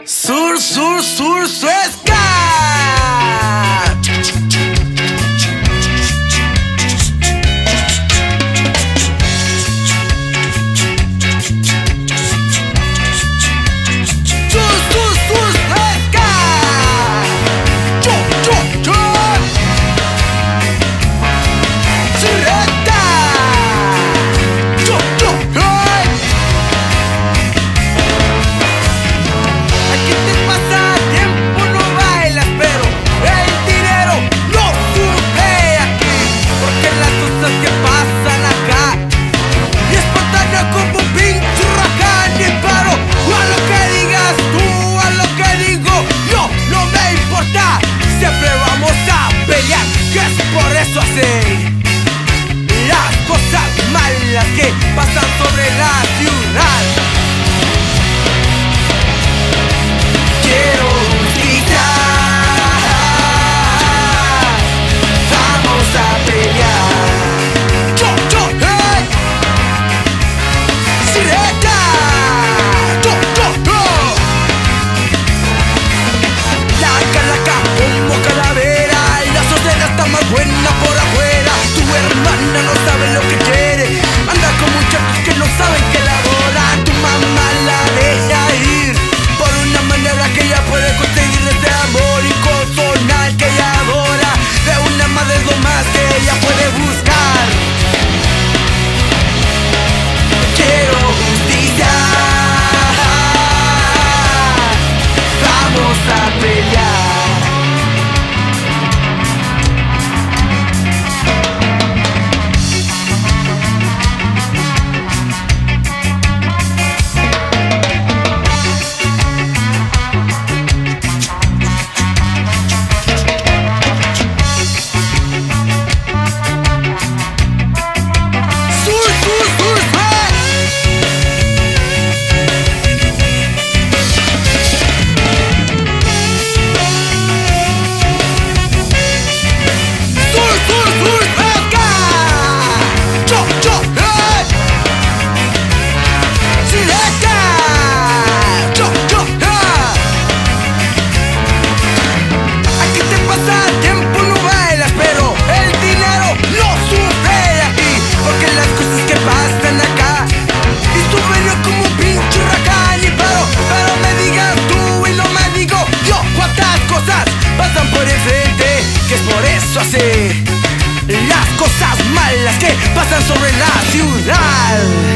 Sur, sur, sur, Suezca. Las cosas malas que pasan sobre la ciudad. Quiero justicia. Vamos a pelear. Hey. Sireta. La calaca como calavera y la sociedad está más buena por afuera. Tu hermana no sabe lo que quiere, anda con muchachos que no saben que la adoran. Tu mamá la deja ir por una manera que ella puede conseguir ese amor incondicional que ella adora, de una madre es lo más que ella puede buscar. Quiero justicia. Vamos a pelear. Las cosas malas que pasan sobre la ciudad.